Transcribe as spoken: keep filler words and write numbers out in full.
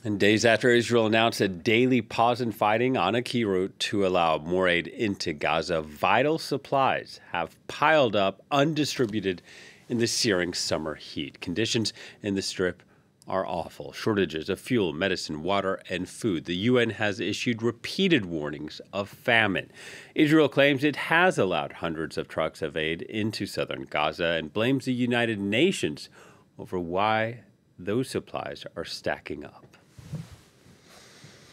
And days after Israel announced a daily pause in fighting on a key route to allow more aid into Gaza, vital supplies have piled up undistributed in the searing summer heat. Conditions in the Strip are awful. Shortages of fuel, medicine, water, and food. The U N has issued repeated warnings of famine. Israel claims it has allowed hundreds of trucks of aid into southern Gaza and blames the United Nations over why those supplies are stacking up.